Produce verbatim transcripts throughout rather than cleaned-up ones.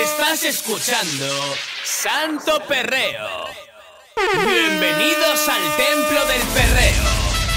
Estás escuchando Santo Perreo. Bienvenidos al Templo del Perreo.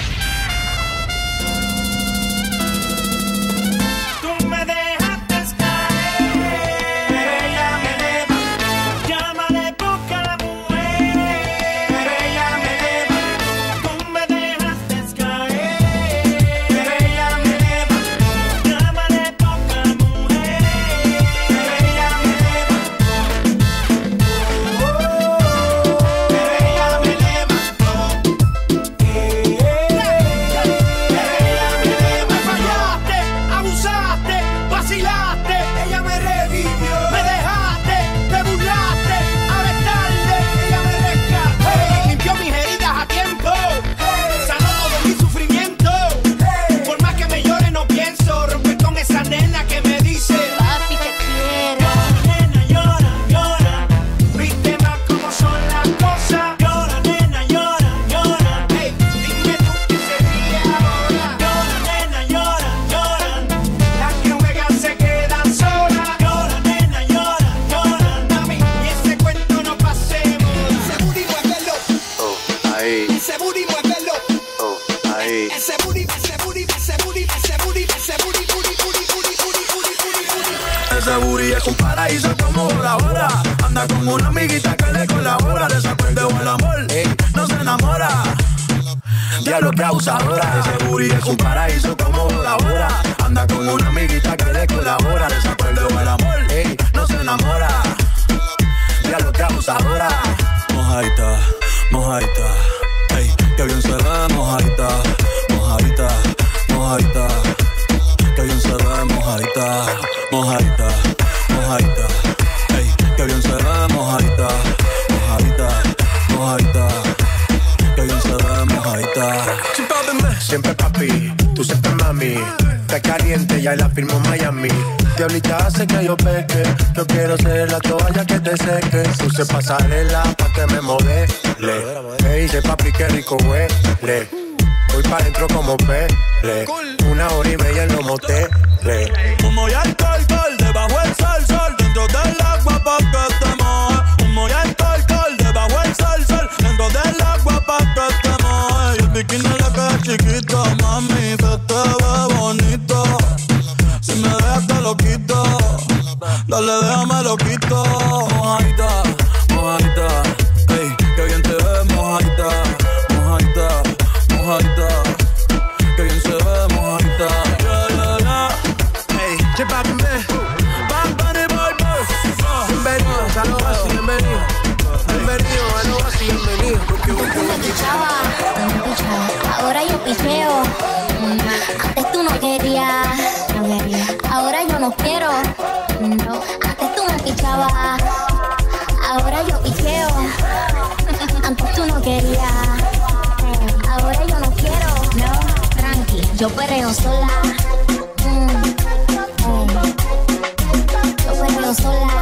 Ese booty es un paraíso como Bora Bora. Anda con una amiguita que le colabora. De ese pendejo el amor, ey, no se enamora. Diablo que abusadora. Ese booty es un paraíso como Bora Bora. Anda con una amiguita que le colabora. De ese pendejo el amor, ey, no se enamora. Diablo que abusadora. Mojadita, mojadita, ey, que bien se ve, mojadita, mojadita, mojadita. Que bien se ve, mojadita, mojadita, mojadita. Ey, que bien se ve, mojadita, mojadita, mojadita. Que bien se ve, mojadita. Siempre papi, tú siempre mami. Está caliente, ya la firmo Miami. Diablita hace que yo peque. Yo quiero ser la toalla que te seque. Puse pasarela pa' que me modele. Me dice papi que rico huele. Voy pa' dentro como pele. Una hora y media en los moteles. Humo y alcohol, alcohol, debajo el sol, sol. Dentro del agua pa' que te moje. Humo y alcohol, alcohol, debajo el sol, sol. Dentro del agua pa' que te moje. Y el bikini le queda chiquito, mami, se te ve bonito. Si me dejas te lo quito. Dale, déjame lo quito. Mojadita, mojadita. Ey, que bien te ves, mojadita. Mojadita, mojadita. Que bien se ve, mojadita. Yeah, yeah, yeah. Hey, che papi me. Bam, bam, boy, boy. Bienvenido, saludos así, bienvenido. Bienvenido, saludos así, bienvenido. Me pichaba, me pichaba. Ahora yo picheo. Antes tú no querías, no quería. Ahora yo no quiero. No, antes tú me pichabas. Ahora yo picheo. Antes tú no querías. Ahora yo no quiero. No, tranqui, yo perreo sola. Mm, mm. Yo perreo sola.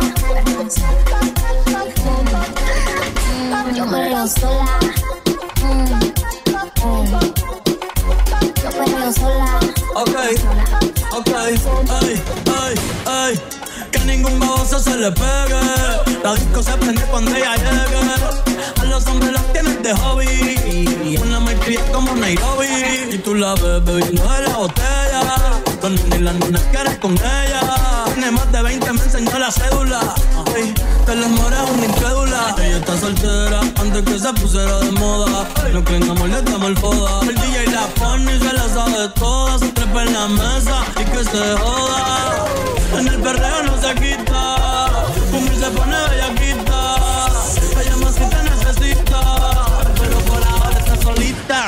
Mm, yo perreo sola. Mm, mm. Yo perreo sola. Ok, ok, ay, ay, ay. Que ningún baboso se le pegue. La disco se prende cuando ella llegue. A los hombres los tienes de hobby. Una me pide como Nairobi. Y tú la ves bebiendo de la botella. Con ni las nenas quieres con ella. Tiene más de veinte, me enseñó la cédula. Ay, te les mores una incrédula. Ella está soltera antes que se pusiera de moda. No creen amor, le damos el foda. El D J la pone y se la sabe toda. Se trepa en la mesa y que se joda. En el perreo no se quita. Fumir se pone bellaquita. Ella más que te necesita. Pero por ahora está solita.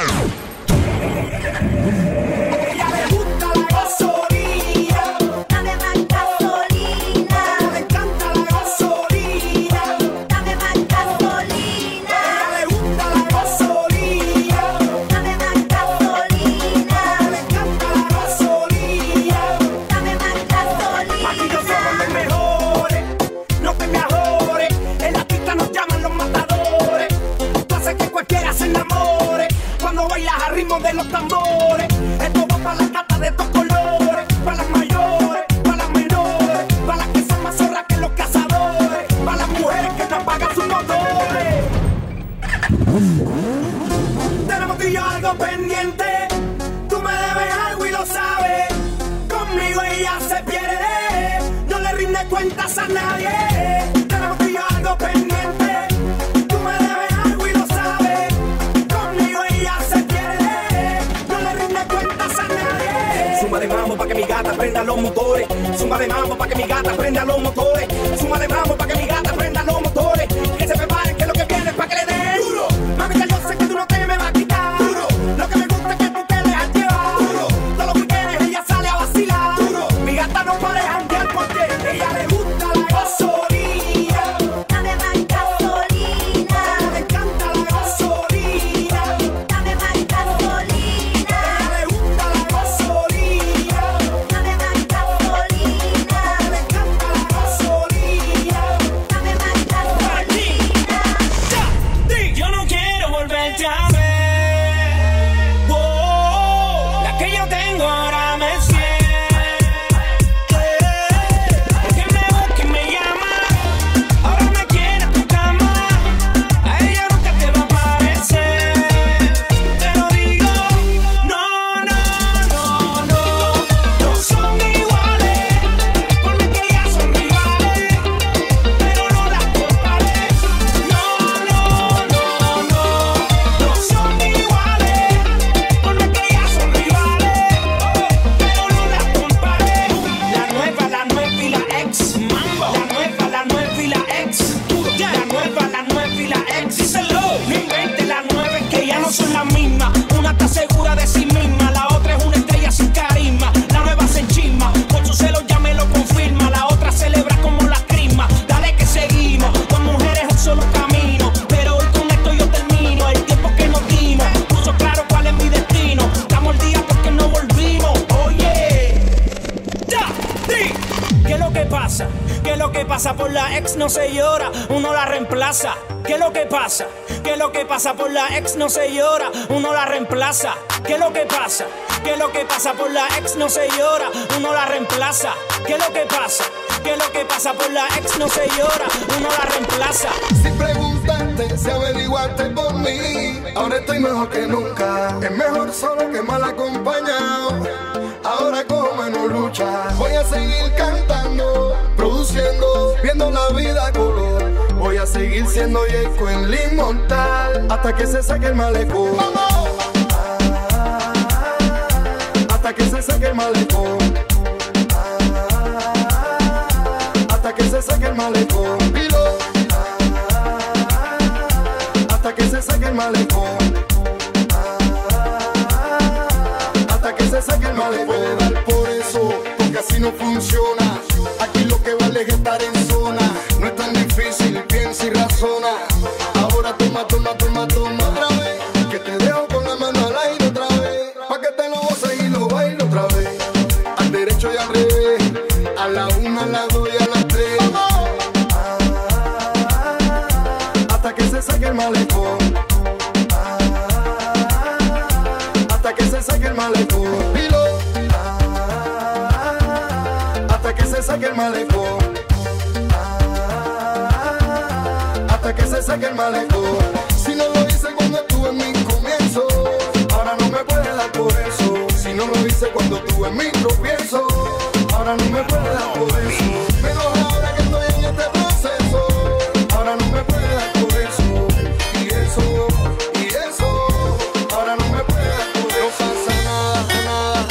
Dame más gasolina. Tenemos tú y yo algo pendiente. Tú me debes algo y lo sabes. Conmigo ella se pierde. No le rinde cuentas a nadie. Tenemos tú y yo algo pendiente. Tú me debes algo y lo sabes. Conmigo ella se pierde. No le rinde cuentas a nadie. Zumba de mambo pa' que mi gata prenda los motores. Zumba de mambo pa' que mi gata prenda los motores. Zumba de mambo pa' que mi gata prenda los motores. Que se preparen que lo que viene es pa' que le den duro. Mamita, yo sé que tú no te me vas a quitar duro. Lo que me gusta es que tú te dejas llevar duro. Todos los weekends ella sale a vacilar duro. Mi gata no para de janguear porque ella le gusta la gasolina. Dame más gasolina. Me encanta la gasolina. Dame más gasolina. Ella le gusta la gasolina. Dame más gasolina. Me encanta la gasolina. Dame más gasolina. Yo no quiero volverte a ver. Oh, la que yo tengo ahora me siente. Porque me busca y me llama. Ahora me quiere en tu cama. A ella nunca te va a parecer. Te lo digo. No, no, no, no. No son iguales. Porque que ellas son rivales. Pero no las compares. No, no, no, no. No son iguales. Porque que ellas son rivales. Pero no las compares. La nueva, la nueva y la ex. Mambo. La nueva, la nueva y la ex. La nueva, la nueva y la ex. Díselo. No inventes la nueva, es que ya no son las mismas. Una está segura de sí misma, la otra es una estrella sin carisma. La nueva se enchisma, por su celo ya me lo confirma. La otra celebra como la crisma. Dale que seguimos, con mujeres un solo camino. Pero hoy con esto yo termino. El tiempo que nos dimos puso claro cuál es mi destino. Estamos al día porque no volvimos. Oye, ya, di. ¿Qué es lo que pasa? ¿Qué es lo que pasa? Por la ex no se llora, uno la reemplaza. ¿Qué es lo que pasa? ¿Qué es lo que pasa? Por la ex no se llora, uno la reemplaza. ¿Qué es lo que pasa? ¿Qué es lo que pasa? Por la ex no se llora, uno la reemplaza. ¿Qué es lo que pasa? ¿Qué es lo que pasa? Por la ex no se llora, uno la reemplaza. Sin preguntarte, si averiguaste por mí, ahora estoy mejor que nunca. Es mejor solo que mal acompañado. Ahora cojo menos lucha. Voy a seguir cantando, produciendo, viendo la vida a color. Voy a seguir siendo Jayco en el inmortal hasta que se saque el malecón. Ah, hasta que se saque el malecón. Ah, hasta que se saque el malecón. Pilo. Ah, hasta que se saque el malecón. Ah, hasta que se saque el malecón. No puede dar por eso, porque así no funciona. Aquí lo que vale es estar en zona. No es tan difícil, piensa y razona. Ahora toma, toma, toma, toma otra vez. Que te dejo con la mano al aire otra vez. Pa' que te lo goces y lo bailo otra vez. Al derecho y al revés. A la una, a la dos y a las tres. Ah, hasta que se saque el malecón. Ah, hasta que se saque el malecón. Dilo. Ah, hasta que se saque el malecón. Hasta que se saque el malecón. Si no lo hice cuando estuve en mis comienzos, ahora no me puede dar por eso. Si no lo hice cuando estuve en mis tropiezos, ahora no me puede dar por eso. Menos ahora que estoy en este proceso, ahora no me puede dar por eso. Y eso, y eso, ahora no me puede dar por eso. No pasa nada, nada,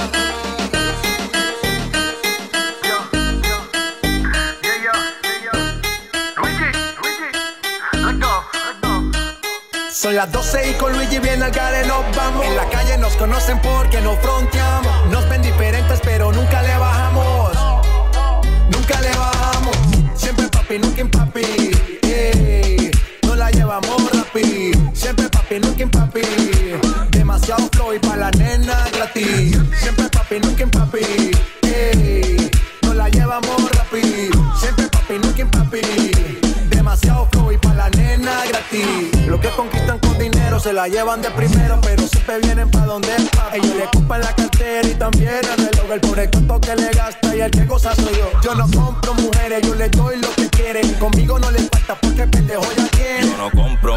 Son las doce y con Luigi bien al gare nos vamos. En la calle nos conocen porque nos fronteamos. Nos ven diferentes pero nunca le bajamos. Nunca le bajamos. Siempre papi, nunca en papi. Ey, no la llevamos rapi. Siempre papi, nunca en papi. Demasiado flow y pa' la nena gratis. Siempre papi, nunca en papi. Ey, no la llevamos rapi. Siempre papi, nunca en papi. Demasiado flow y pa' la nena gratis. Lo que conquistan con dinero se la llevan de primero, pero siempre vienen pa' donde el papi. Ellos le ocupan la cartera y también el reloj. El pobre cuento que le gasta y el que goza soy yo. Yo no compro mujeres, yo le doy lo que quieren. Conmigo no le falta porque pendejo ya tiene. Yo no compro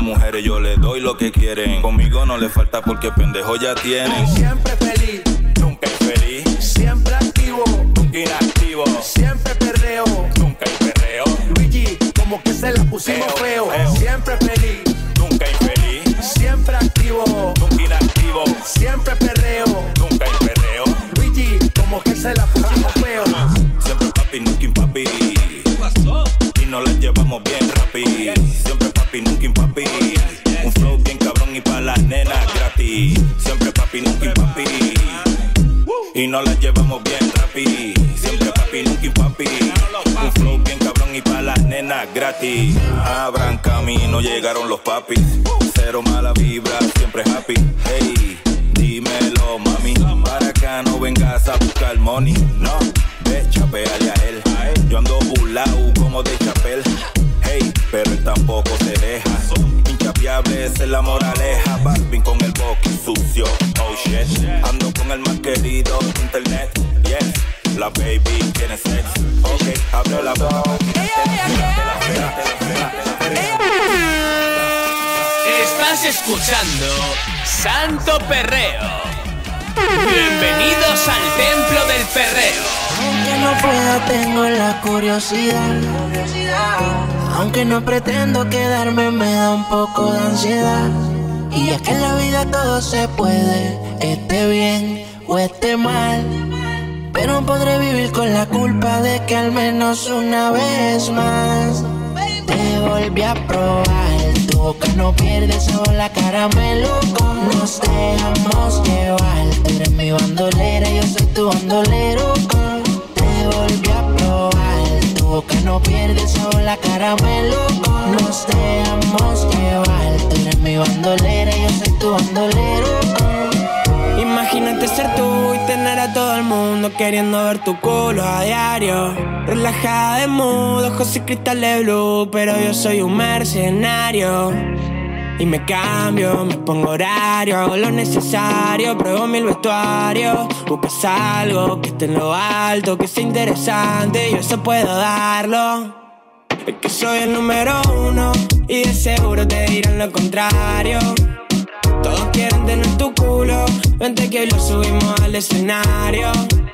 mujeres yo les doy lo que quieren. Conmigo no le falta porque pendejo ya tienen. Siempre feliz, Nunca infeliz, siempre activo, nunca inactivo. siempre perreo. Nunca hay perreo, Luigi, como que se la pusimos Eo, feo. eo. Siempre feliz, nunca infeliz, siempre activo, nunca inactivo. siempre perreo. Nunca hay perreo, Luigi, como que se la pusimos feo. siempre papi, nunca impapi. Y nos las llevamos bien rapi. Siempre papi, nunca impapi. Un flow bien cabrón y pa' las nenas gratis. Siempre papi, nunca impapi. Y nos las llevamos bien rapi. Siempre papi, nunca impapi. Un flow bien cabrón y pa' las nenas gratis. Abran camino, llegaron los papis. Cero mala vibra, siempre happy. Hey, dímelo mami. Para acá no vengas a buscar money. No, ve, chapeale a él. Yo ando burlao como de chapel. Hey, pero él tampoco se deja. Inchapeable, esa es la moraleja. Balvin con el boqui sucio. Oh shit, ando con el más querido de internet. Yes, la baby tiene sex. Ok, abre la boca. Estás escuchando Santo Perreo. Bienvenidos al Templo del Perreo. Aunque no pueda, tengo la curiosidad. Aunque no pretendo quedarme, me da un poco de ansiedad. Y es que en la vida todo se puede, esté bien o esté mal. Pero podré vivir con la culpa de que al menos una vez más te volví a probar. Tu boca no pierde sabor, la caramelo. Nos dejamos llevar. Tú eres mi bandolera, yo soy tu bandolero. Te volví a probar. Tu boca no pierde sabor, la caramelo. Nos dejamos llevar. Tú eres mi bandolera, yo soy tu bandolero. Imagínate ser tú y tener a todo el mundo queriendo ver tu culo a diario. Relajada de mood, ojos y cristales blue, pero yo soy un mercenario. Y me cambio, me pongo horario, hago lo necesario, pruebo mil vestuarios. Buscas algo que esté en lo alto, que sea interesante, yo eso puedo darlo. Es que soy el número uno y de seguro te dirán lo contrario. Todos quieren tener tu culo, vente que hoy lo subimos al escenario.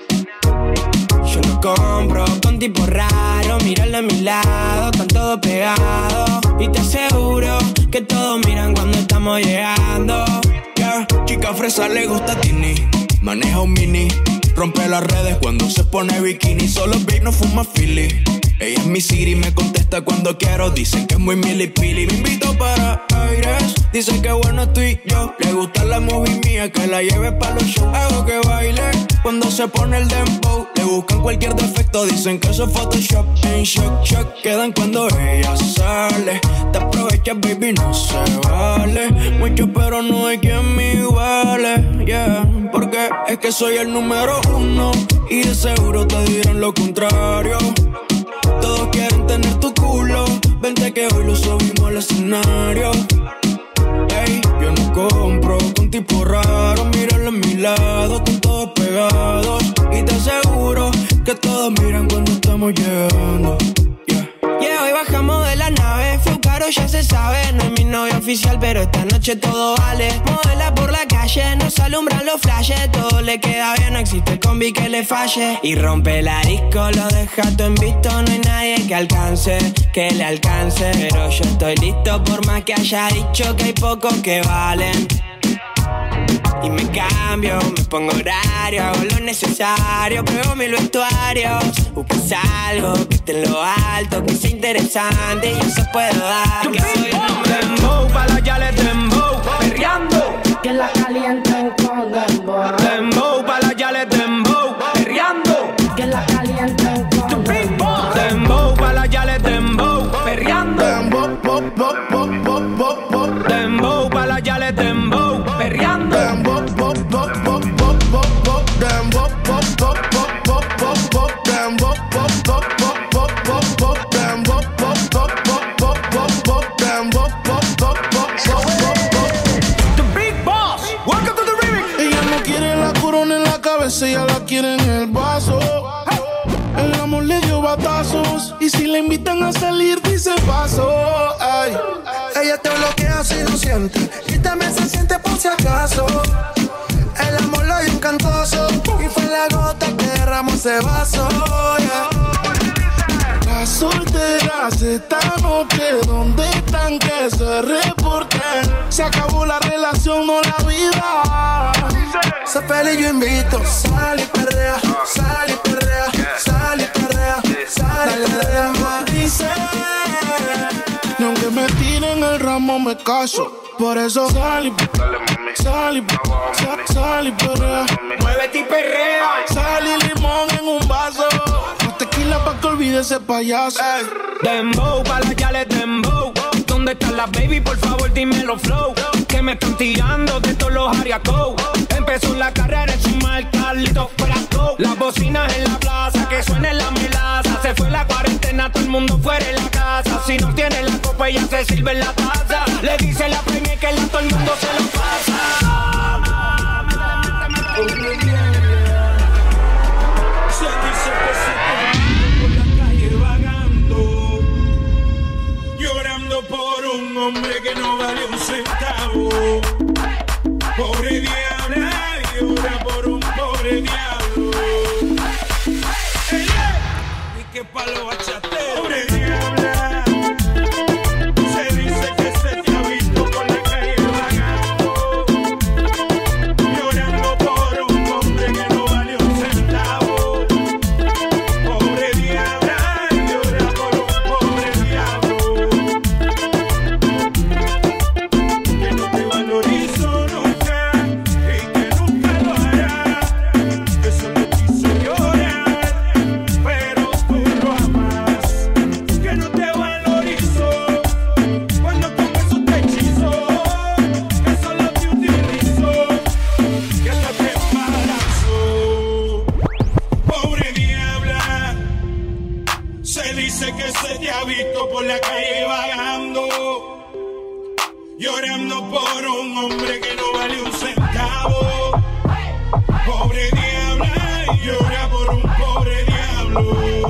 Yo no compro con tipo raro, míralo a mi lado, están todos pegados. Y te aseguro que todos miran cuando estamos llegando. Yeah, chica fresa le gusta Tini, maneja un mini, rompe las redes cuando se pone bikini. Solo Big no fuma Philly. Ella es mi Siri, me contesta cuando quiero. Dicen que es muy milipili. Me invito para aires, dicen que bueno estoy yo. Le gusta la movie mía, que la lleve pa' los shows. Hago que baile cuando se pone el dembow. Le buscan cualquier defecto, dicen que eso es Photoshop. En shock, shock, quedan cuando ella sale. Te aprovechas, baby, no se vale. Mucho pero no hay quien me iguale, yeah. Porque es que soy el número uno y de seguro te dirán lo contrario. Todos quieren tener tu culo, vente que hoy lo subimos al escenario. Ey, yo no compro con tipo raro, míralo a mi lado, están todos pegados. Y te aseguro que todos miran cuando estamos llegando. Yeah. Yeah, hoy bajamos de la nave, fue caro, ya se sabe. No es mi novio oficial, pero esta noche todo vale. Modela por la calle, nos alumbran los flashes. Todo le queda bien, no existe combi que le falle. Y rompe la disco, lo deja todo en visto. No hay nadie que alcance, que le alcance. Pero yo estoy listo por más que haya dicho que hay pocos que valen. Y me cambio, me pongo horario, hago lo necesario, pruebo mil vestuarios. Buscas algo que esté en lo alto, que sea interesante y eso puedo dar. Que soy el Dembow, pa' la yale dembow, perreando. Que la calienten con dembow. Dembow, pa' la yale dembow, perreando. Que la calienten con dembow. Dembow, pa' la yale dembow, perreando. Dembow, pop, pop, pop, pop, pop, pop. Dembow, pa' la yale dembow, perreando. Dembow, pop, pop, pop, pop, pop, pop. Dembow, pop, pop, pop, pop, pop, pop. Dembow, pop, pop, pop, pop, pop, pop. Dembow, pop, pop, pop, pop, pop, pop. Dembow, pop, pop, pop, pop, pop, pop. The Big Boss, welcome to the remix. Ella no quiere la corona en la cabeza, ella la quiere en el vaso. El amor le dio batazos. Y si le invitan a salir, dice paso. Ay. Ella te bloquea si lo siente y también se siente por si acaso. El amor lo dio encantoso y fue la gota que derramó ese vaso. Yeah. Las solteras esta noche, ¿dónde están? Que se reporten. Se acabó la relación, no la vida. Se pelea y yo invito. Sal y perrea, sal y perrea, sal y perrea, sal y perrea. Dice, y aunque me tiren el ramo me caso. Por eso sal y sal y sal, sal y perrea. Muévete y perrea. Sal y limón en un vaso. Tequila pa' que olvide ese payaso. Ey. Dembow, pa' las yales dembow. ¿Dónde están las baby? Por favor, dímelo flow. Que me están tirando de todos los ariacos. Empezó la carrera en su marca, Carlitos Frasco. Las bocinas en la plaza, que suene la melaza. Se fue la cuarentena, todo el mundo fuera de la casa. Si no tiene la copa, ella se sirve en la taza. Le dice la premia que la todo el mundo se lo pasa. Se dice que se por la calle vagando, llorando por un hombre que no vale un centavo. Pobre diabla, llora por un pobre diablo. Hey, y que palo bachateo. Pobre diabla, se dice que se te ha visto por la calle vagando, llorando por un hombre que no vale un centavo. Pobre diabla, llora por un pobre diablo que no te valorizo nunca y que nunca lo hará, que solo quiso llorar, pero tú lo amas, que no te valorizo cuando con eso te hechizo, que solo te utilizo, que hasta te embarazo. Pobre diabla, se dice que se te ha visto por la calle vagando, llorando por un hombre que no vale un centavo. Pobre diabla, llora por un pobre diablo.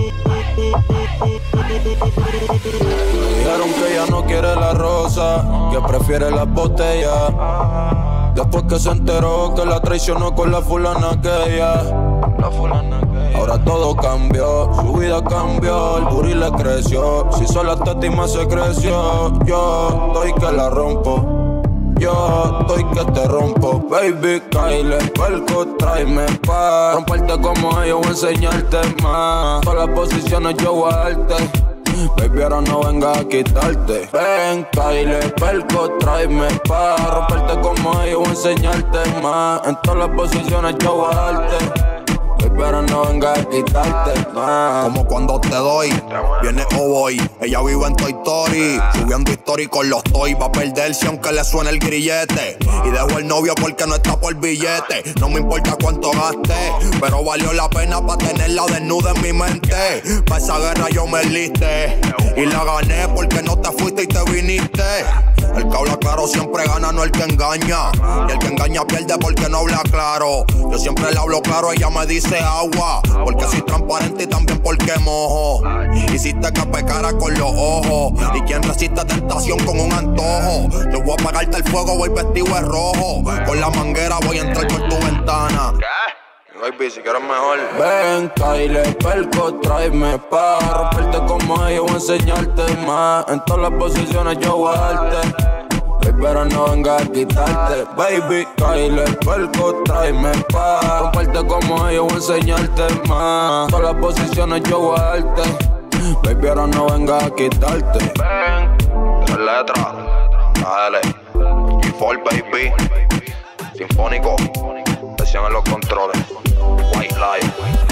Dijeron que ella no quiere la rosa, que prefiere las botellas. Después que se enteró que la traicionó con la fulana aquella. La fulana aquella. Ahora todo cambió, su vida cambió, el booty le creció. Si solo esta estima se creció, yo estoy que la rompo. Yo estoy que te rompo. Baby, Kyle, Pelco, tráeme pa' romperte como ellos, voy a enseñarte más. Todas las posiciones yo voy a darte. Baby, ahora no venga a quitarte. Ven, Kyle, Pelco, tráeme pa' romperte como ellos, voy a enseñarte más. En todas las posiciones yo voy a darte. Baby, ahora no venga a quitarte más. Como cuando te doy, viene o voy. Ella vive en Toy Story, subiendo story con los toys. Va a perderse aunque le suene el grillete. Y dejo el novio porque no está por billete. No me importa cuánto gaste, pero valió la pena pa' tenerla desnuda en mi mente. Pa' esa guerra yo me enlisté y la gané porque no te fuiste y te viniste. El que habla claro siempre gana, no el que engaña. Y el que engaña pierde porque no habla claro. Yo siempre le hablo claro, ella me dice agua, porque soy transparente y también porque mojo. Hiciste que pecara con los ojos, y quien resiste tentación con un antojo. Yo voy a apagarte el fuego, voy vestido de rojo. Con la manguera voy a entrar por tu ventana. Baby, si quieres mejor. Ven, Kyle, Pelco, tráeme pa' romperte como ellos, voy a enseñarte más. En todas las posiciones yo voy a darte. Pero no venga a quitarte. Baby, Kyle, Pelco, tráeme pa' romperte como ellos, voy a enseñarte más. Todas las posiciones yo voy a darte. Baby, ahora no venga a quitarte. Ven, tres letras, dale. G cuatro, baby. Sinfónico, presión en los controles. White Light,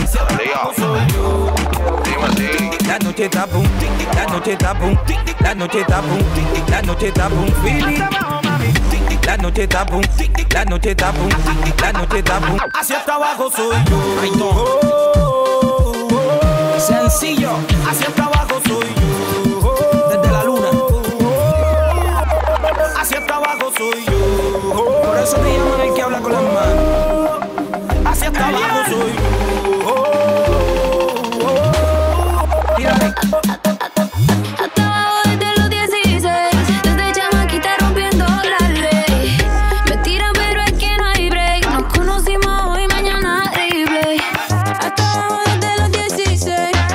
dime si la noche está boom, la noche está boom, la noche está boom, la noche está boom, feeling. La noche está boom, la noche está boom, la noche está boom. Hacia hasta abajo soy yo. Sencillo, hacia hasta abajo soy yo. Desde la luna, hacia hasta abajo soy yo. Por eso te llaman el que habla con las manos. Hacia hasta abajo soy yo.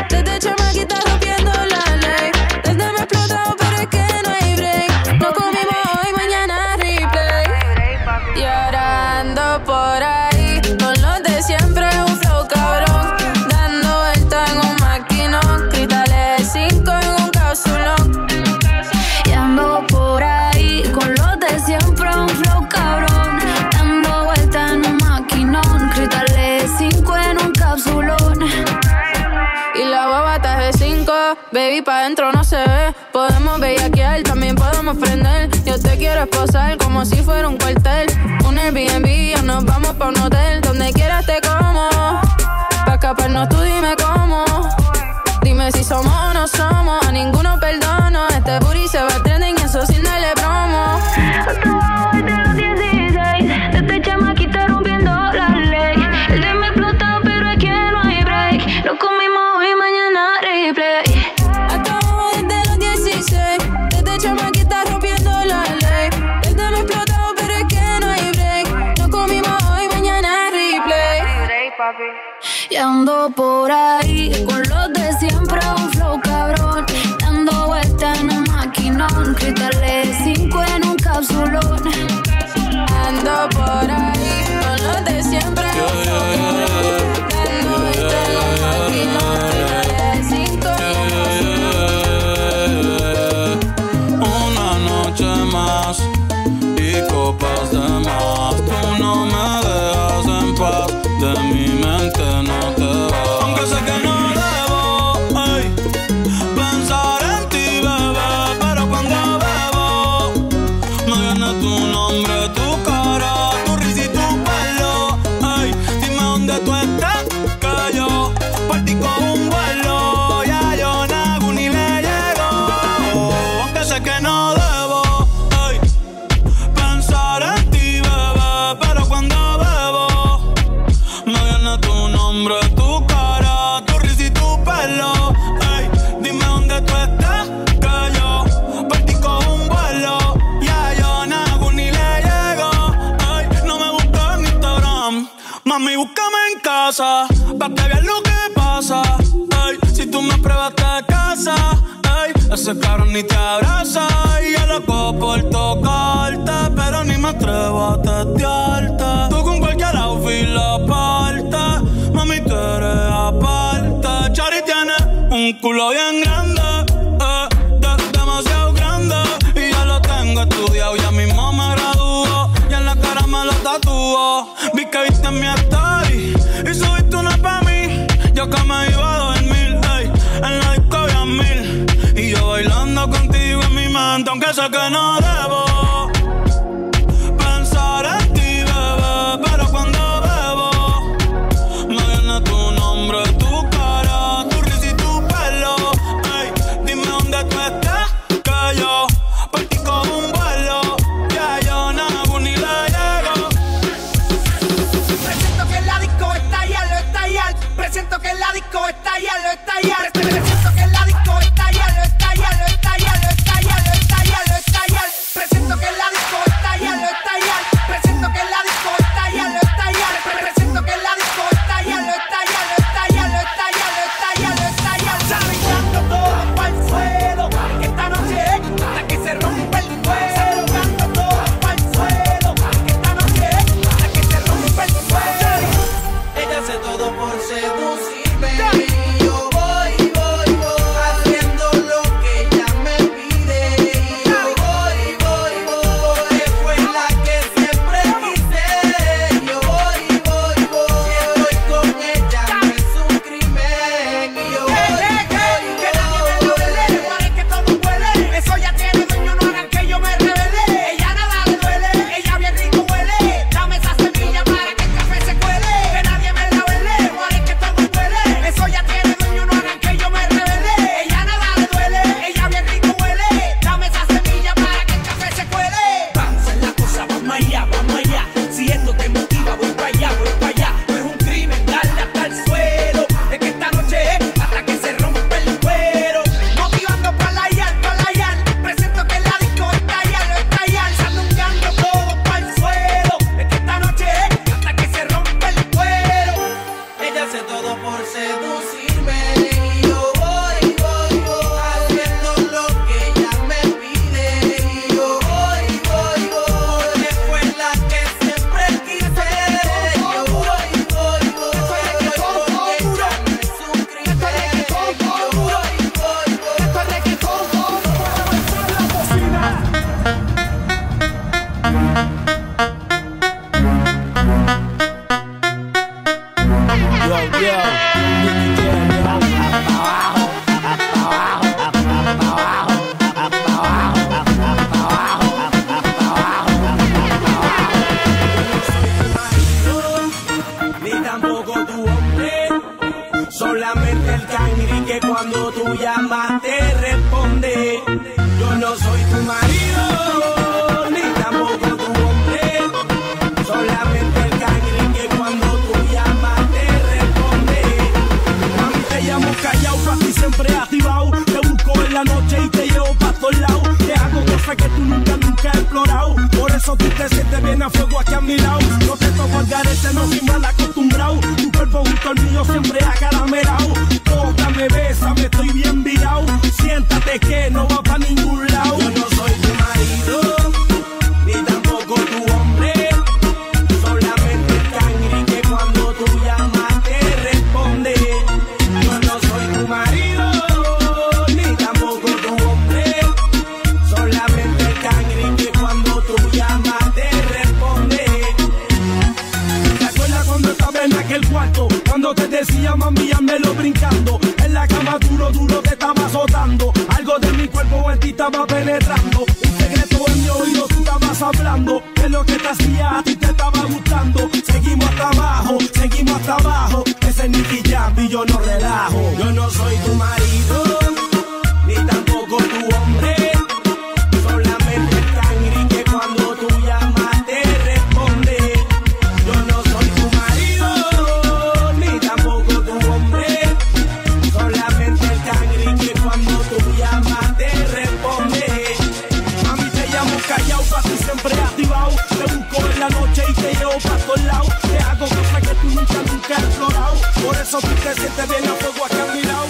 Desde chamaquita rompiendo la ley. Desde me he explotado, pero es que no hay break. No comimos hoy, mañana replay. Y ahora ando por ahí con los de siempre, un flow cabrón. Dando vuelta en un maquinón. Cristales cinco en un cápsulón. Y ando por ahí con los de siempre, un flow cabrón. Dando vuelta en un maquinón. Cristales cinco en un cápsulón. Y la baba está de cinco. Baby, pa' dentro no se ve. Podemos bellaquear, también podemos prender. Yo te quiero esposar como si fuera un cuartel. Un Airbnb o nos vamos pa' un hotel. Donde quieras te como. Pa' escaparnos tú dime cómo. Dime si somos o no somos. A ninguno perdono. Este booty se va trending y eso sin darle promo. Desde los dieciséis, desde chamaquita rompiendo la ley. El de me explotó, pero es que no hay break. Lo comimos hoy, mañana replay. Hasta abajo desde los dieciséis, desde chamaquita rompiendo la ley. El de me explotó, pero es que no hay break. Lo comimos hoy, mañana replay. Y ando por ahí con los de siempre, un flow cabrón. Dando vuelta en un maquinón. Cristales cinco en un cápsulón. Ando por ahí con los de siempre, un flow cabrón. Dando vuelta en un maquinón. Cristales cinco en un cápsulón. Una noche más y copas de más. Tú no me dejas en paz. De mi mente no te vas. Aunque sé que no debo, ay, pensar en ti, bebé. Pero cuando bebo, me viene tu nombre, tu cara, tu risa y tu pelo. Ay, dime dónde tú estás, que yo partí con un vuelo. Ya yo nago ni le llego. Aunque sé que no debo, ay, pensar en ti, bebé. Pero cuando bebo, me viene tu nombre, tu cara, tu risa y tu pelo. Ey, dime dónde tú estás, que yo partí con un vuelo. Ya yo nago ni le llego. Ey, no me busques en Instagram, mami, búscame en casa, pa' que veas lo que pasa. Ey, si tú me pruebas te casa, ey, ese cabrón ni te abraza. Y yo loco por tocarte, pero ni me atrevo a testearte. Tú con cualquier outfit la parte, mami, tú eres aparte. Chari tiene un culo bien grande, eh, de- demasiado grande. Y ya lo tengo estudiado, ya mismo me graduó. Y en la cara me lo tatuó. Vi que viste en mi story y subiste una pa' mí. Yo que me iba a dormir, ey, en la disco había mil. Y yo bailando contigo en mi mente, aunque sé que no debo pensar en ti, bebé. Pero cuando bebo, me viene tu nombre, tu cara, tu risa y tu pelo. Ey, dime dónde tú estás, que yo partí con un vuelo. Ya yo nago ni le llego. Presiento que en la disco estalla, lo estalla. Presiento que en la disco estalla, lo estalla. Presiento que en la disco estalla, lo estalla, lo estalla, lo estalla, lo estalla, lo estalla. Presiento llamas te responde. Yo no soy tu marido, ni tampoco tu hombre. Solamente el cangre que cuando tú llamas te responde. Mami, te llamo callao, pa' ti siempre activado. Te busco en la noche y te llevo pa' todos lados. Te hago cosas que tú nunca, nunca has explorado. Por eso tú te sientes bien a fuego aquí a mi lado. No te toco al garete, no soy mal acostumbrado. Tu cuerpo junto al mío siempre acaramelado. Tócame, bésame, estoy bien virado. Siéntate que no va pa' ningún lado. Yo no soy tu marido, ni tampoco tu hombre. Solamente el cangre que cuando tú llamas te responde. Yo no soy tu marido, ni tampoco tu hombre. Solamente el cangre que cuando tú llamas te responde. ¿Te acuerdas cuando estaba en aquel cuarto? Cuando te decía mami, lo brincando. En la cama duro, duro te estaba azotando. Algo de mi cuerpo en ti estaba penetrando. Un secreto en mi oído tú estabas hablando. De lo que te hacía a ti te estaba gustando. Seguimos hasta abajo, seguimos hasta abajo. Ese es Nicky Jam y yo no relajo. Yo no soy tu marido, ni tampoco tu hombre. Solamente el cangre que cuando tú llamas te responde. Yo no soy tu marido, ni tampoco tu hombre. Solamente el cangre que cuando tú llamas te responde. Mami, te llamo callao, pa' ti siempre activado. Te busco en la noche y te llevo pa' todos lados. Te hago cosas que tú nunca, nunca has explorado. Por eso tú te sientes bien a fuego aquí a mi lado.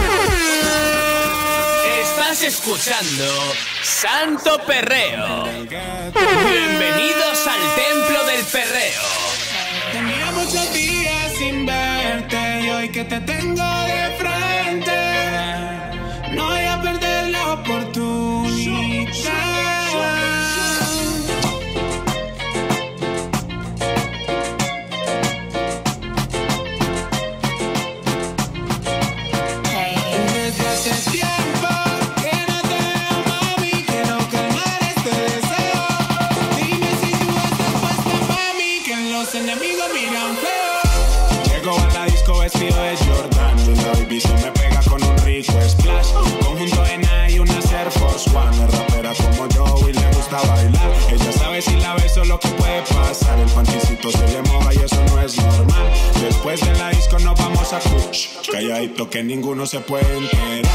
Estás escuchando Santo Perreo. Bienvenidos al Templo del Perreo. Tenía muchos días sin verte y hoy que te tengo de frente no voy a perder la oportunidad. Desde hace tiempo que no te veo, mami, quiero calmar este deseo. Dime si tú estás puesta pa' mí, que los enemigos miran feo. Llego a la disco vestido de Jordan y la baby se me pega con un rico splash. Conjunto en I y una Air Force One. Es rapera como yo y le gusta bailar. Ella sabe si la beso lo que puede pasar. El panticito se le moja y eso no es normal. Después de la disco nos vamos a cuch. Calladito que ninguno se puede enterar.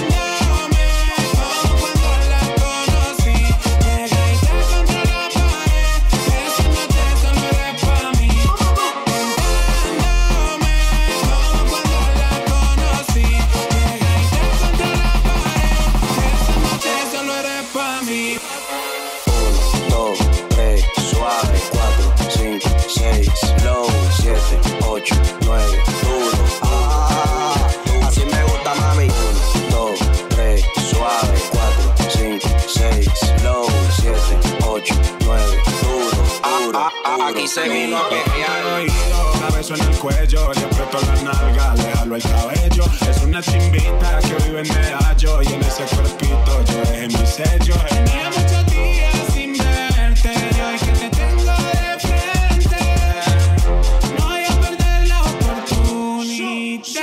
Aquí seguimos guerreando. La beso en el cuello, le aprieto la nalga, le jalo el cabello. Es una chimbita que vive en Medallo y en ese cuerpito yo dejé mi sello. Tenía muchos días sin verte y hoy que te tengo de frente no voy a perder la oportunidad.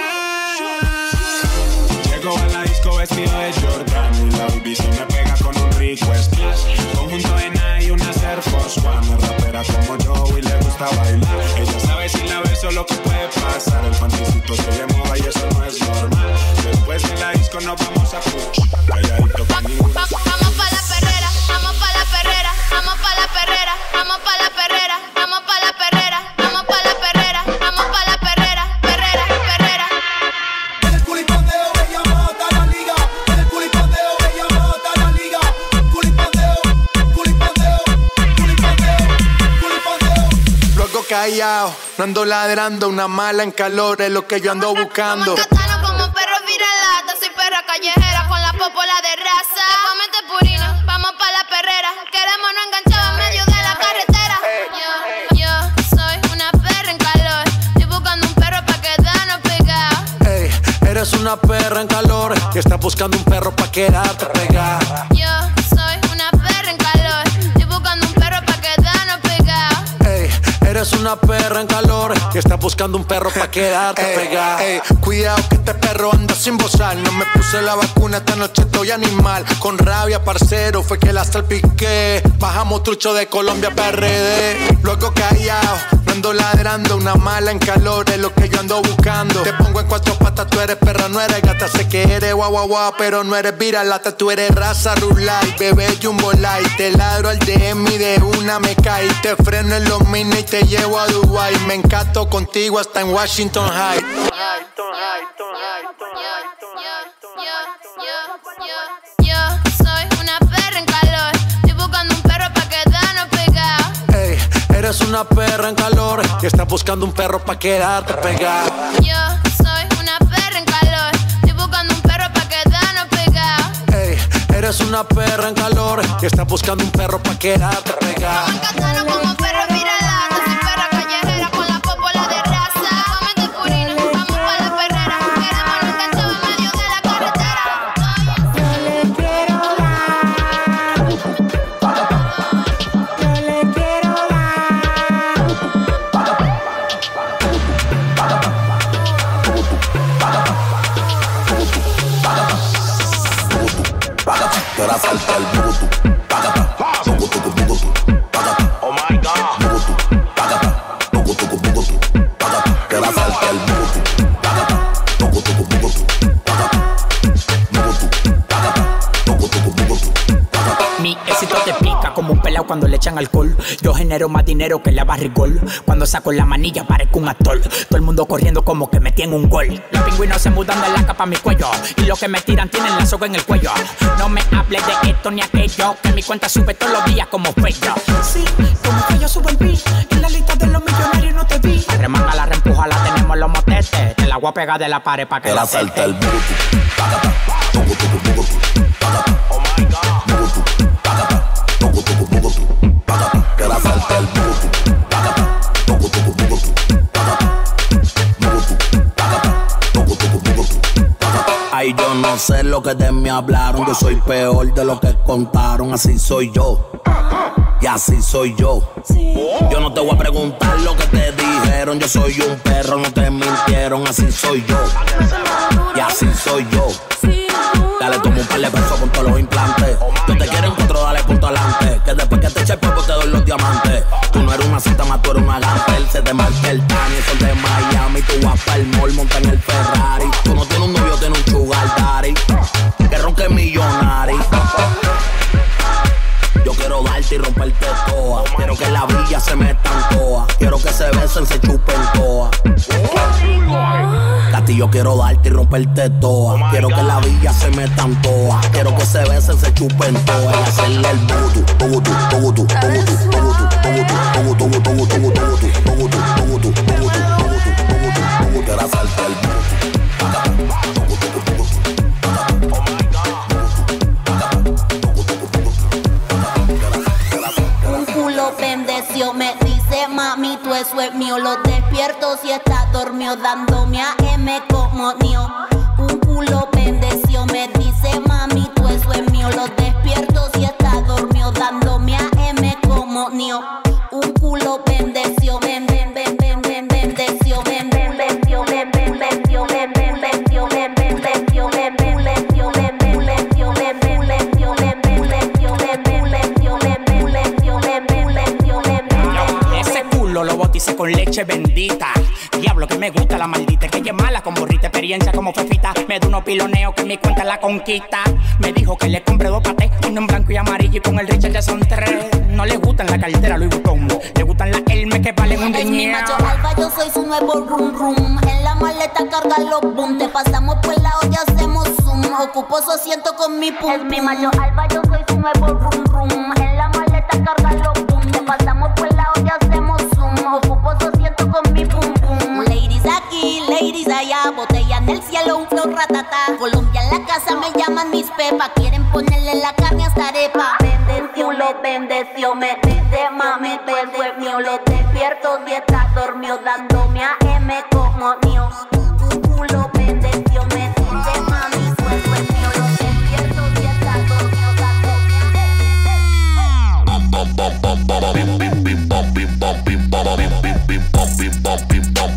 Llego a la disco vestido de Jordan y la baby se me pega con un rico splash. Conjunto en I y una Air Force One. Es rapera como yo y le gusta bailar. Ella sabe si la beso lo que puede pasar. El panticito se le moja y eso no es normal. Después de la disco nos vamos a puch. Calladito que ninguno. Vamos pa' la perrera, vamos pa' la perrera, vamos pa' la perrera, vamos pa' la perrera, vamos pa' la perrera, vamos pa' la perrera, vamos pa' la perrera, perrera, perrera. En el culipandeo ella mata la liga. En el culipandeo ella mata la liga. Culipandeo, culipandeo, culipandeo, culipandeo. Luego callao, no ando ladrando. Una mala en calor es lo que yo ando buscando. Catano como perro viralata, soy perra callejera con la popola de raza. Le comete purina, vamos pa' la perrera, queremos no enganchar en medio de la carretera. Yo, yo soy una perra en calor, estoy buscando un perro pa' quedarnos pegados. Ey, eres una perra en calor y estás buscando un perro pa' quedarte pegada. Yo soy una perra en calor, estoy buscando un perro pa' quedarnos pegados. Ey, eres una perra en calor y estás buscando un perro pa' quedarte pegado. Ey, cuidado que este perro anda sin bozar. No me puse la vacuna, esta noche estoy animal. Con rabia, parcero, fue que la salpiqué. Bajamos trucho de Colombia para R D. Luego callado, no ando ladrando. Una mala en calor es lo que yo ando buscando. Te pongo en cuatro patas, tú eres perra, no eres gata. Sé que eres guau guau guau, pero no eres viralata. Tú eres raza rulay, bebé jumbo light. Te ladro al D M y de una me cae. Te freno en los mini y te llevo a Dubai. Me encanto contigo hasta en Washington High. Yo soy una perra en calor. Estoy buscando un perro pa' quedarnos pegados. Ey, eres una perra en calor y estás buscando un perro pa' quedarte pegado. Yo soy una perra en calor. Estoy buscando un perro pa' quedarnos pegados. Ey, eres una perra en calor y estás buscando un perro pa' quedarte pegado. Vamos a casarnos como perros viralados. Soy perra callejera con la popola de raza. Cómete purina, vamos pa' la perrera. Queremos los cachos en medio de la carretera. Yo le quiero dar. Yo le quiero Que ahora falta el bugutu, pagata, bugutu, bugutu, pagata. Oh my God. Bugutu, pagata, bugutu, bugutu, pagata. Que ahora falta el bugutu, pagata, bugutu, bugutu, pagata. Bugutu, pagata, bugutu, bugutu, pagata. Mi éxito te pica como un pelao cuando le echan alcohol. Yo genero más dinero que la barrigol. Cuando saco la manilla parezco un actor. Todo el mundo corriendo como que me tiene un gol. Los pingüinos se mudan de la capa a mi cuello. Y los que me tiran tienen la soga en el cuello. No me hables de esto ni aquello, que mi cuenta sube todos los días como fello. Sí, como que yo subo el beat. En la lista de los millonarios no te vi. Remanga la reempuja, la tenemos los motetes. Te la voy a pegar de la pared pa' que Que la ahora falta el bugutu, pagata, bugutu, bugutu, pagata. Oh my God. Bugutu, pagata, bugutu, bugutu, pagata. Que ahora falta el bugutu, pagata, bugutu, bugutu, pagata. Bugutu, pagata, bugutu, bugutu, pagata. Ay, yo no sé lo que de mí hablaron. Yo soy peor de lo que contaron. Así soy yo. Y así soy yo. Yo no te voy a preguntar lo que te dijeron. Yo soy un perro, no te mintieron. Así soy yo. Y así soy yo. Dale, toma un par de pesos con todos los implantes. Yo te quiero encuentro, dale punto adelante. Que después que te eche el polvo te doy los diamantes. Tú no eres una cinta más, tú eres una gamper. Se te marca el Tani, son de Miami. Tú vas para el mall, monta en el Ferrari. Tú no tienes un novio, tienes un sugar daddy. Que ronque millonario. Yo quiero darte y romperte toa. Quiero que la villa se metan toa. Quiero que se besen, se chupen toa. Tati, yo quiero darte y romperte toa. Quiero que la villa se metan toa. Quiero que se besen, se chupen toa. Y hacerle el bugutu, bugutu, bugutu, bugutu, bugutu, bugutu, bugutu, bugutu, bugutu, bugutu, bugutu, bugutu, bugutu, bugutu, bugutu. Que ahora falta el bugutu. bendeció, me dice mami, tú eso es mío. Lo despierto si está dormido, dándome a M como mío. Un culo bendeció, me dice mami, tú eso es mío. Lo despierto si está dormido, dándome a M como mío. Un culo bendeció, ven, ven, ven, ven, ven, bendeció, ven, ven, bendeció, ven, ven, bendeció, ven, ven, bendeció, ven, ven, bendeció, ven, ven, bendeció, ven, ven, bendeció, ven, ven, bendeció, ven, ven, bendeció, ven, ven, bendeció, ven, ven, bendeció, ven, ven, bendeció, ven, ven. Ese culo lo bauticé con leche bendita. Diablo que me gusta la maldita, que ella es mala con burrita, experiencia como fefita. Me da unos piloneos que mi cuenta la conquista. Me dijo que le compré dos patés, uno en blanco y amarillo y con el Richard ya son tres. No le gustan la cartera Louis Vuitton, le gustan las Hermes que valen un Es mi macho alfa, yo soy su nuevo rum rum. En la maleta carga los boom. Te pasamos por la olla, hacemos zoom. Ocupo su asiento con mi pum. Es mi macho alfa, yo soy su nuevo rum rum. En la maleta carga los boom. Te pasamos por la olla, hacemos zoom. Ocupo su asiento con mi pum pum. Ladies aquí, ladies allá. Botella en el cielo, un flow ratata. Colombia en la casa me llaman mis pepas. Quieren ponerle la carne hasta arepa. Bendeció, lo bendeció, me dice mami, tú es mío. Lo despierto si está dormido, dándome a M como mío. Tu culo bendeció, me dice mami, tú es mío. Lo despierto si está dormido, dándome a M.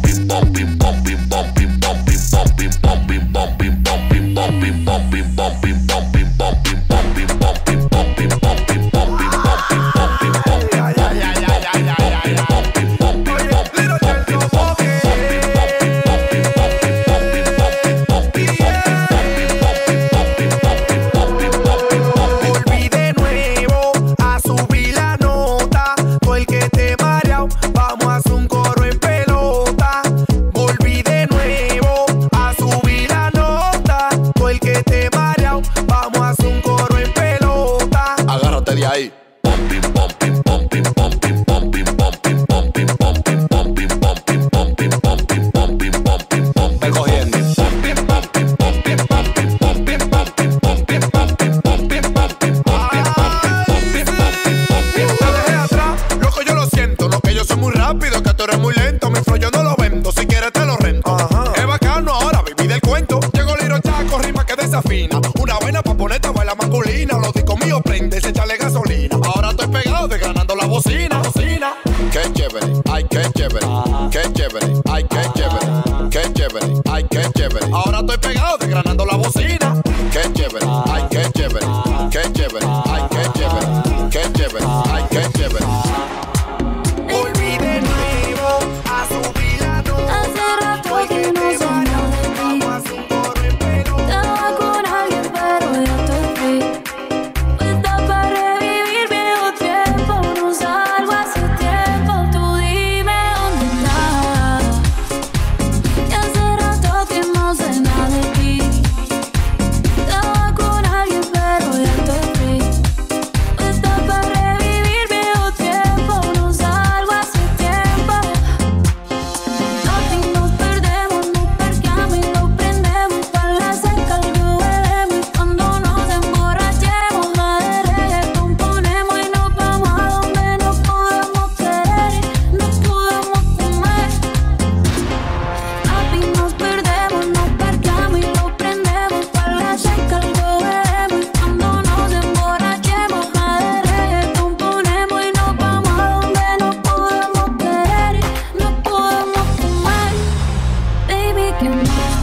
Una vaina pa' ponerte a bailar masculina. Los discos míos prende, se echarle gasolina. Ahora estoy pegado desgranando la bocina. Bocina. Qué chévere, ay, qué chévere. Qué chévere, ay, qué chévere. Qué chévere, ay, qué chévere. Ahora estoy pegado desgranando la bocina. Qué chévere, ay, qué chévere. Qué chévere, ay, qué chévere. Qué chévere, ay, qué chévere. Volví de nuevo a subir la nota. Hace rato que no sé nada de ti. Estaba con alguien pero ya estoy free. Puesta para revivir viejo tiempo. No salgo hace tiempo. Tú dime dónde estás. Y hace rato que no sé nada de ti. Estaba con alguien pero ya estoy free. Puesta para revivir viejo tiempo. No salgo hace tiempo. Nothing nos perdemos, nos parqueamos y lo prendemos. Pa' la seca algo bebemos. Y cuando nos emborrachemos, la de reggaetón ponemos. Y nos vamos a donde nos podemos querer y nos podemos comer. Nothing nos perdemos, nos parqueamos y lo prendemos. Pa' la seca algo bebemos. Y cuando nos emborrachemos, la de reggaetón ponemos. Y nos vamos a donde nos podemos querer y nos podemos comer. Baby, ¿qué más?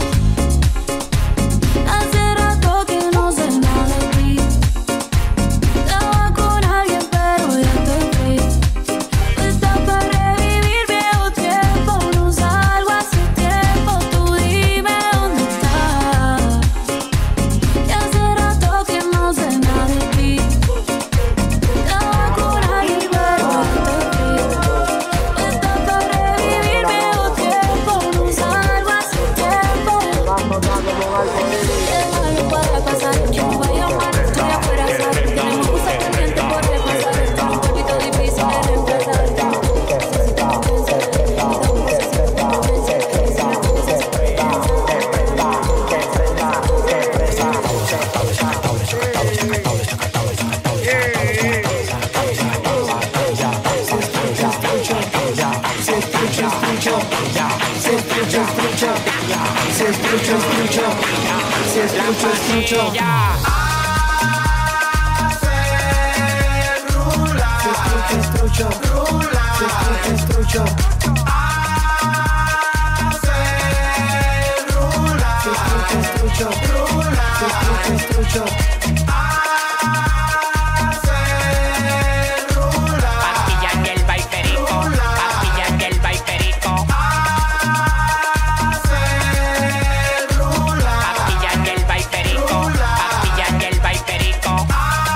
Hace rato que no sé nada de ti. Estaba con alguien pero ya estoy free. Puesta para revivir viejo tiempo. No salgo hace tiempo. Tú dime dónde estás. Y hace rato que no sé nada de ti. Estaba con alguien pero ya estoy free. Puesta para revivir viejo tiempo. No salgo hace tiempo. Déjalo para pasar, yo me voy a amar. Estoy afuera, ¿sabes? Tenemos cosas pendientes por repasar. Está un poquito difícil de reemplazar. Pastilla en el vaiperico, pastilla en el vaiperico. Pastilla en el vaiperico, pastilla en el vaiperico.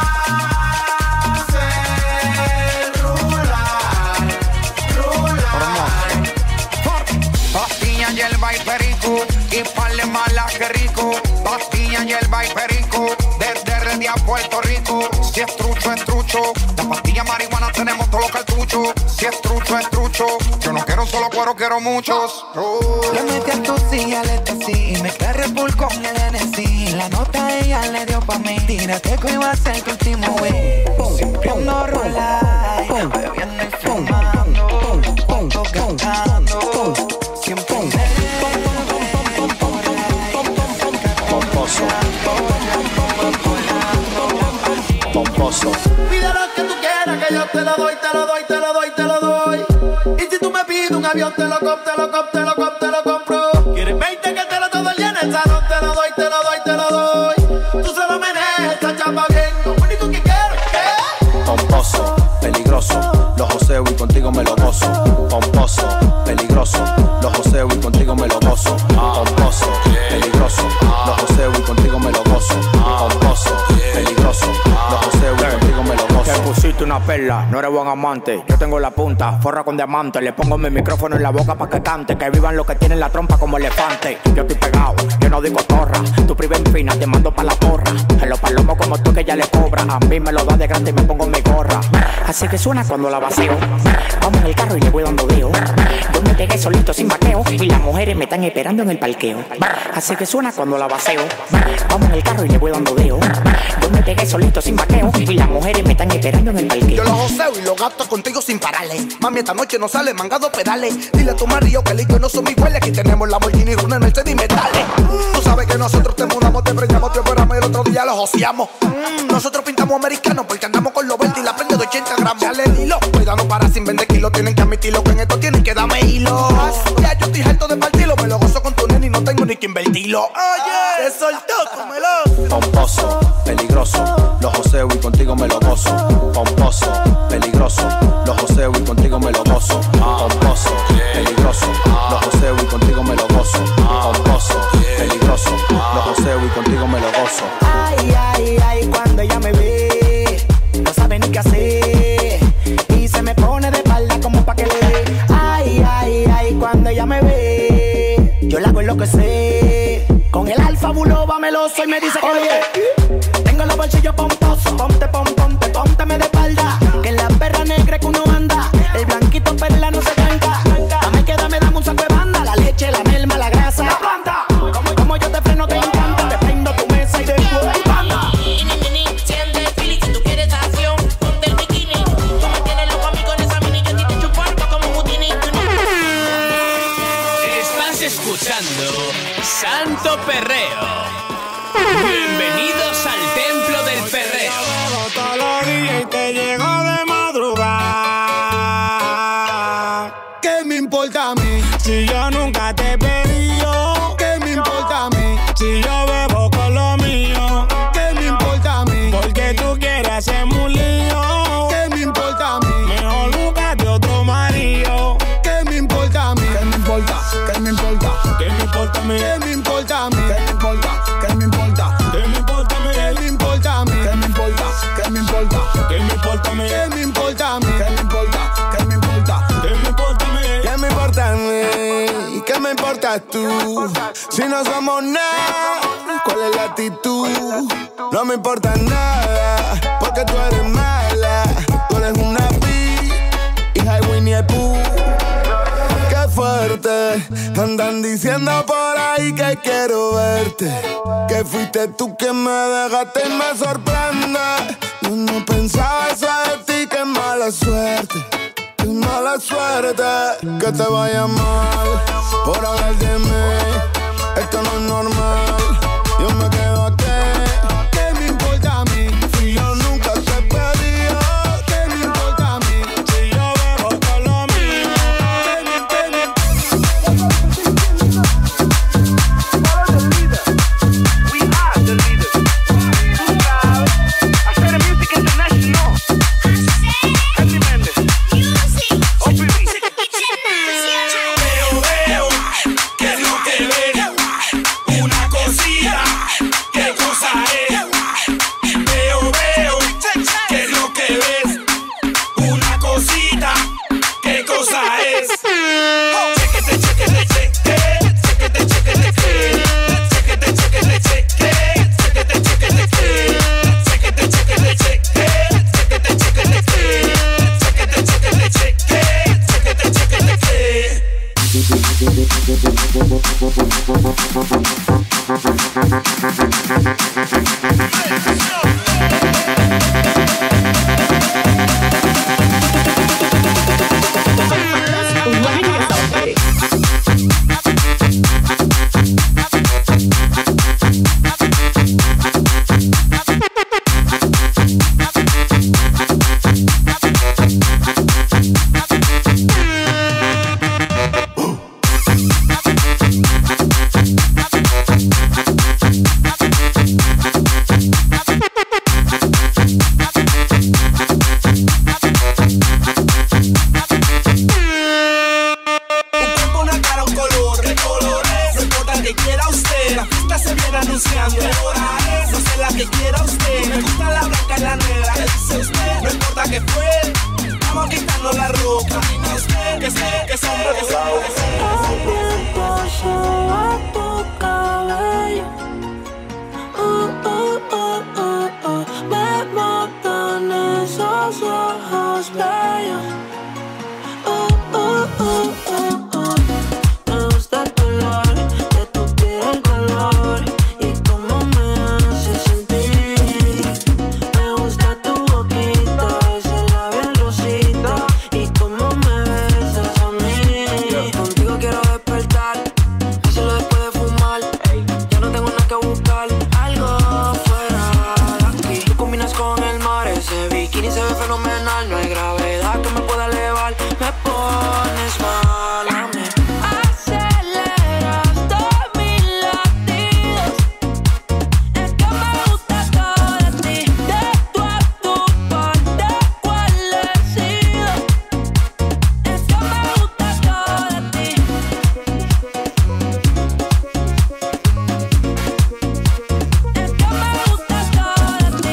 Pastilla y el vaiperico, y parle mala que rico. Pastilla y el vaiperico, desde Ready a Puerto Rico. Si es trucho, es trucho. La pastilla marihuana tenemos todos los cartuchos. Si es trucho, es trucho. Yo no quiero solo cuero, quiero muchos. Le metí a tu silla, le tosí. Mezclé Red Bull con el N S I. La nota ella le dio pa' mí. Tírate que iba a ser tu último wey. Siempre ando rola, bebiendo y fumando, poco gastando. Siempre Pomposo. Pomposo. Pide lo que tú quieras, que yo te lo doy, te lo doy, te lo doy, te lo doy. Y si tú me pides un avión, te lo compro, te lo compro, te lo compro, te lo compro. ¿Quieres veinte que te lo todo el día en el salón? Te lo doy, te lo doy, te lo doy. Tú solo meneas esta chapa bien, lo único que quiero es que Pomposo, peligroso, los joseo y contigo me lo gozo. Pomposo, peligroso, los joseo y contigo me lo gozo. Pomposo, peligroso, los joseo y contigo me lo gozo. Pomposo, peligroso, los joseo y contigo me lo gozo. Te pusiste una perla, no eres buen amante. Yo tengo la punta, forra con diamante. Le pongo mi micrófono en la boca pa' que cante. Que vivan los que tienen la trompa como elefante. Yo estoy pegado, yo no digo torra. Tu priva fina, te mando pa' la porra. En los palomos como tú que ya le cobra. A mí me lo da de grande y me pongo mi gorra. Así que suena cuando la vacío. Vamos en el carro y le voy dando deo. Yo me pegué solito sin vaqueo. Y las mujeres me están esperando en el parqueo. Así que suena cuando la vacío. Vamos en el carro y le voy dando deo. Yo me pegué solito sin vaqueo. Y las mujeres me están esperando en el parqueo. alguien. Yo lo joseo y lo gasto contigo sin pararle. Mami, esta noche no sale mangado pedales. Dile a tu marido que el y yo no somos iguales. Aquí tenemos Lamborghini, Runa, Mercedes y metales. Tú sabes que nosotros te mudamos, te preñamos, te operamos y el otro día lo joseamos. Nosotros pintamos americanos porque andamos con los verde y la prende de ochenta gramos. Dale el hilo, cuidado para sin vender kilos. Tienen que admitirlo que en esto tienen que darme hilo. Ya yo estoy harto de partirlo, me lo gozo con tu nene y no tengo ni que invertirlo. Oye, te soltó, cómelo. Pomposo, peligroso, lo joseo y contigo me lo gozo. Pomposo, peligroso, lo joseo y contigo me lo gozo. Pomposo, peligroso, lo joseo y contigo me lo gozo. Pomposo, peligroso, lo joseo y contigo me lo gozo. Ay, ay, ay, cuando ella me ve, no sabe ni qué hacer y se me pone de espalda como pa' que le dé. Ay, ay, ay, cuando ella me ve, yo la hago enloquecer. Con el alfa buloba meloso y me dice que oye, tengo los bolsillos pomposos. Ponte, pom, ponte, pónteme de espalda. Que en la perra negra que uno anda, el blanquito perla no se tranca. Dame que dame, dame un saco de banda. La leche, la melma, la grasa, la planta. Como, como yo te freno, te encanta. Te prendo tu mesa y después banda. Siente el feeling, si tú quieres acción, ponte el bikini. Tú me tienes loco a mí con esa mini. Yo a ti te chupo algo como un Houdini. Estás escuchando Santo Perreo. Bienvenidos al templo del perreo. Todos los días y te llego de madrugada. ¿Qué me importa a mí? Si yo nunca te he pedido. ¿Qué me importa a mí? Si yo bebo con lo mío. ¿Qué me importa a mí? Porque tú quieres hacerme un lío. ¿Qué me importa a mí? Mejor búscate otro marido. ¿Qué me importa a mí? ¿Qué me importa? ¿Qué me importa? ¿Qué me importa a mí? ¿Qué me importa a mí? ¿Qué me importa? ¿Qué me importa? ¿Qué me importa a mí? ¿Qué me importa a mí? ¿Qué me importa? ¿Qué me importa? ¿Qué me importa a mí? ¿Qué me importa a mí? ¿Qué me importa? ¿Qué me importa? ¿Qué me importa a mí? ¿Qué me importa a mí? ¿Qué me importas tú? Si no somos nada, ¿cuál es la actitud? No me importa nada, porque tú eres mala. Tú eres una pi, hija de Winnie the Pooh. Qué fuerte, andan diciendo por ahí que quiero verte. Que fuiste tú que me dejaste y me sorprende. Yo no pensaba eso de ti, qué mala suerte. Qué mala suerte que te vaya mal por hablar de mí. Esto no es normal, yo me quedo aquí. ¿Qué me importa a mí? Si yo nunca te he pedido. ¿Qué me importa a mí? Si yo bebo con lo mío. ¿Qué me, qué me? We are the leaders. Tú sabes, hacer music international. Happy Mendes. O P B. Veo, veo, que es lo que veo. Una cosita, qué cosa es. Veo, veo, que es lo que ves. Una cosita, qué cosa es. Chequete, chequete, chequete, chequete, chequete, chequete, chequete, chequete, chequete, chequete, chequete, chequete, chequete, chequete, chequete, chequete, chequete, chequete, chequete. Me gusta tu boquita, ese fenomenal, no hay gravedad que me pueda elevar. Me pones mal a mí. Aceleras todos mis latidos. Es que me gusta todo de ti. De tu a tu parte, cuál he sido. Es que me gusta todo de ti. Es que me gusta todo de ti.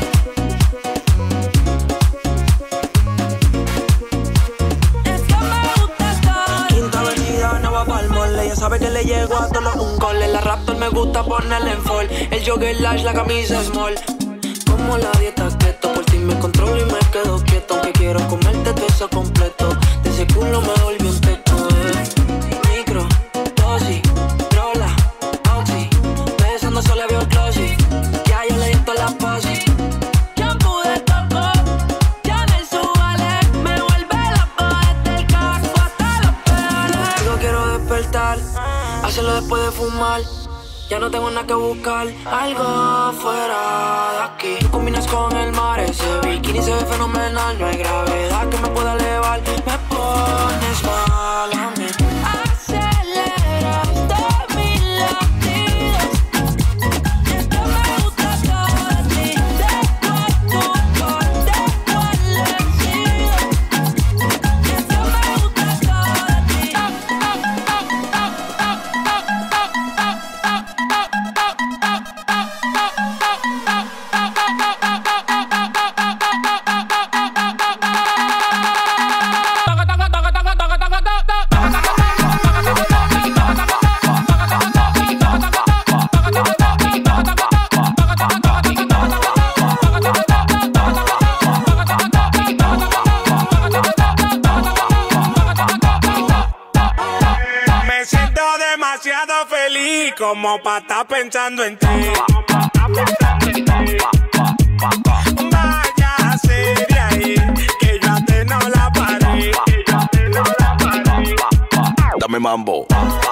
Quinta avenida, no va pa'l mole. Ella sabe que le llego a todos un gol. La Raptor me gusta ponerle en fall. El jogger lash, la camisa small. Como la dieta keto, por ti me controlo y me quedo quieto. Aunque quiero comerte todo eso completo. De ese culo me volví un peco, eh. Micro, dosis, rola, oxi. Besando solo veo glossy. Ya yo le di todas las posis. Shampoo de coco, Chanel Subale. Me vuelve loco desde el casco hasta los pedales. Digo quiero despertar, hacerlo después de fumar. Ya no tengo nada que buscar, algo fuera de aquí. Tú combinas con el mar, ese bikini se ve fenomenal. No hay gravedad que me pueda elevar. Me pones mal a mí. Aceleras todos mis latidos. Es que me gusta todo de ti. De tu a tu parte, cuál he sido. Es que me gusta todo de ti. Me siento demasiado feliz como pa' estar pensando en ti. Váyase de ahí, que yo a ti no la paré. Que yo a ti no la paré. Dame mambo.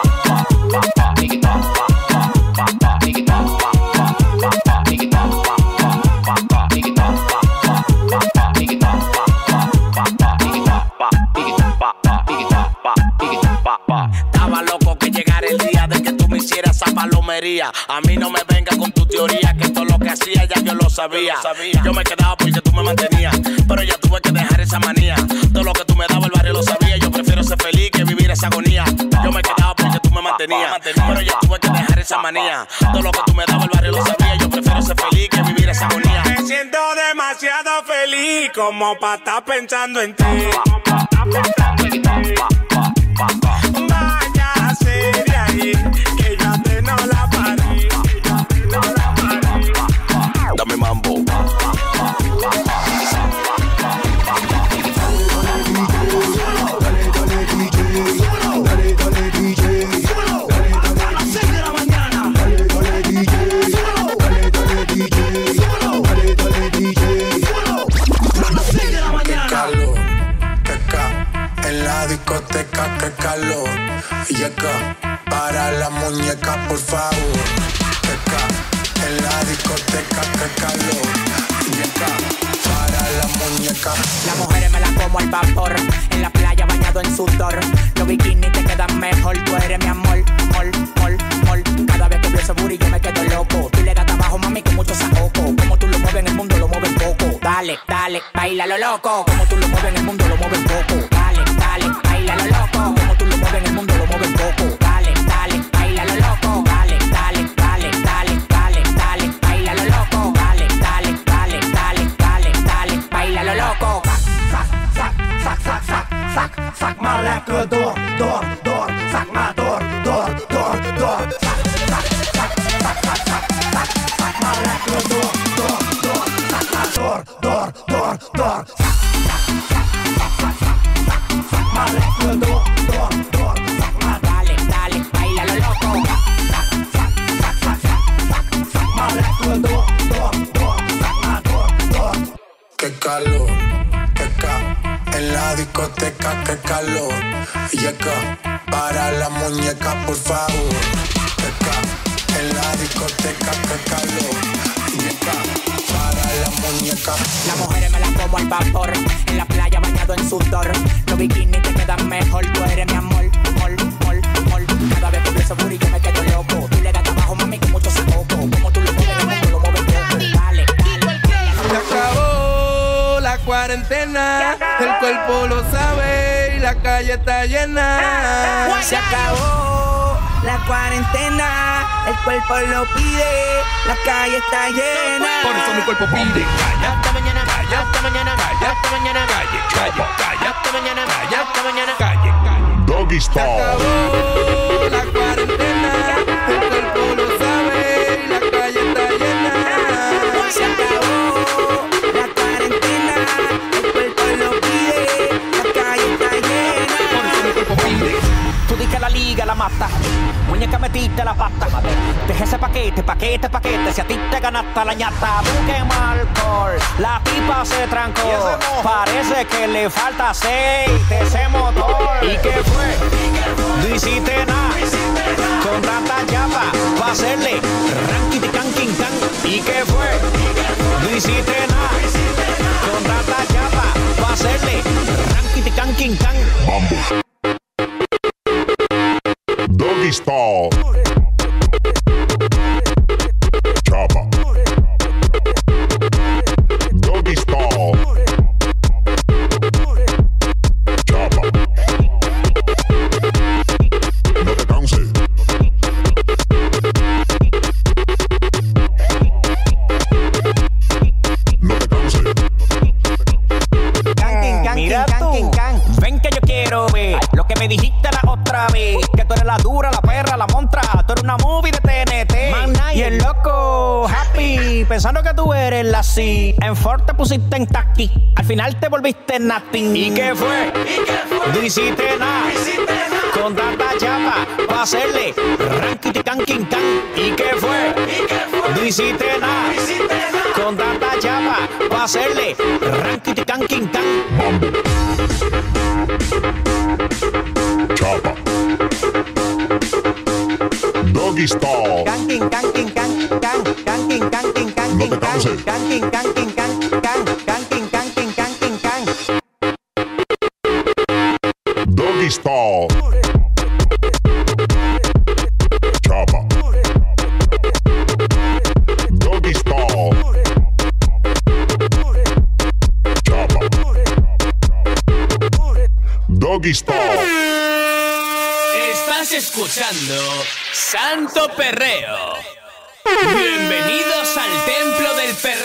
Estaba loco que llegara el día de que tú me hicieras esa palomería. A mí no me venga con tu teoría, que todo lo que hacía ya yo lo sabía. Yo me quedaba porque tú me mantenías, pero ya tuve que dejar esa manía. Todo lo que tú me dabas el barrio lo sabía. Yo prefiero ser feliz que vivir esa agonía. Yo me quedaba porque tú me mantenías, pero ya tuve que dejar esa manía. Todo lo que tú me dabas el barrio lo sabía. Yo prefiero ser feliz que vivir esa agonía. Me siento demasiado feliz como pa' estar pensando en ti. Váyase de ahí, que yo a ti no la paré. Dame mambo. En la discoteca, qué calor. Y acá, para la muñeca, por favor. Acá, en la discoteca, qué calor. Y acá, para la muñeca. Las mujeres me las como al vapor. En la playa bañado en sudor. Los bikinis te quedan mejor. Tú eres mi amor, mol, mol, mol. Cada vez que veo ese booty yo me quedo loco. Tú le das trabajo, mami, con mucho saoco. Como tú lo mueves en el mundo, lo mueves poco. Dale, dale, baila lo loco. Como tú lo mueves en el mundo, lo mueves poco. Dale, dale, baila lo loco. Como tú lo mueves en el mundo, lo mueves poco. Dale, dale, baila lo loco. Dale, dale, dale, dale, dale, dale, baila lo loco. Dale, dale, dale, dale, dale, dale, baila lo loco. Sac, sac, sac, sac, sac, sac, sac ma lekker door, door, door. Sac ma door, door, door, door. Sac, sac, sac, sac, sac, sac, sac ma lekker door, door, door. Sac ma door, door, door, door. Sac ma lekker door, door, door. Sac ma dale, dale, baila lo loco. Sac, sac, sac, sac, sac, sac ma lekker door, door, door. Sac ma door, door. Qué calor, qué ca. En la discoteca, qué calor. Y acá, para la muñeca, por favor. Qué ca. En la discoteca, qué calor. Y acá, para la muñeca. loca. Las mujeres me las como al vapor, en la playa bañado en sudor. Los bikinis te quedan mejor, tú eres mi amor, mol, mol, mol. Cada vez que empiezo a y yo me quedo loco. Dile gata abajo, mami, que mucho sacoco. Como tú lo mueves, como tú lo mueves poco. Dale, dale. Se acabó la cuarentena, el cuerpo lo sabe y la calle está llena. Se acabó la cuarentena, el cuerpo lo pide, la calle está llena. Por eso mi cuerpo pide. Calla, hasta mañana, calla, hasta mañana, calla, hasta mañana, Calle, calle, calla, hasta mañana, calla, hasta mañana. calle, calle. Doggy Se Style. acabó la cuarentena, el cuerpo lo sabe y la calle está llena. Se acabó la cuarentena, el cuerpo lo pide, la calle está llena. Por eso mi cuerpo pide. Tú di que la liga la mata, muñeca metiste la pata. Deja ese paquete, paquete, paquete. Si a ti te ganaste la ñata, busquemos alcohol. La tipa se trancó. Parece que le falta aceite ese motor. ¿Y qué fue? No hiciste nada. Con tanta chapa, va a hacerle ranking can king can. ¿Y qué fue? No hiciste nada. Con tanta chapa, va a hacerle ranking can king can. Mambo. Doggy Style. Chapa. Doggy Style. Chapa. No te canses. No te canses. Mira tú, ven que yo quiero ver lo que me dijiste la otra vez, que tú eres la dura, la perra, la montra, tú eres una movie de T N T. Y el loco, happy, pensando que tú eres la C. En Ford te pusiste en taqui, al final te volviste nothing. ¿Y qué fue? No hiciste nada. Con tanta chapa, pa' hacerle ranking can king can. ¿Y qué fue? No hiciste nada. Con tanta chapa, pa' hacerle ranking can king can. Mambo. Chapa. Doggy Style. Canking, canking, can, can, canking, canking, canking, No te canses. canking, canking, can, can, canking, canking, canking, can. Doggy Style. Chapa. Doggy Style. Chapa. Doggy Style. Estás escuchando Santo Perreo. Bienvenidos al templo del perreo.